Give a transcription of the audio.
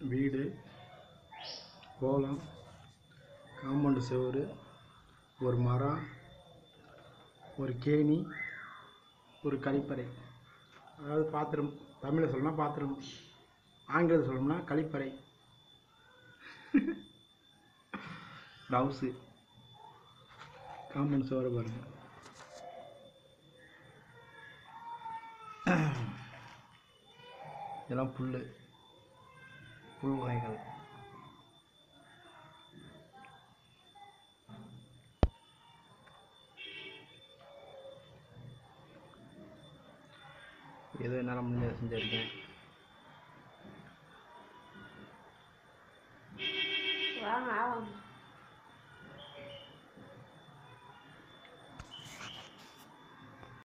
வீடு, கோலம், காம்பவுண்டு செவுரு, ஒரு மரம், ஒரு கேணி, ஒரு கழிப்பறை. அதாவது பாத்ரூம். தமிழில் சொல்லணும்னா பாத்ரூம், ஆங்கிலத்தில் சொல்லணும்னா கழிப்பறை. ஹவுஸு. காம்பவுண்ட் செவுரு பாருங்கள். இதெல்லாம் புல் வகைகள். ஏதோ என்னால் முடிஞ்சதை செஞ்சுருக்கேன். வாங்க